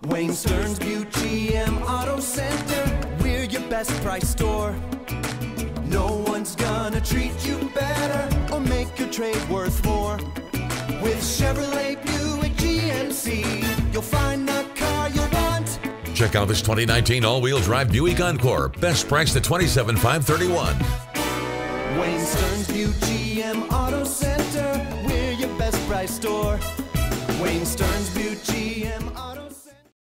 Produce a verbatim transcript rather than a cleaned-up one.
Wayne Stearns Butte G M Auto Center, we're your best price store. No one's gonna treat you better or make your trade worth more. With Chevrolet, Buick, G M C, you'll find the car you want. Check out this twenty nineteen all-wheel drive Buick Encore. Best priced at twenty-seven thousand five hundred thirty-one dollars. Wayne Stearns Butte G M Auto Center, we're your best price store. Wayne Stearns Butte G M Auto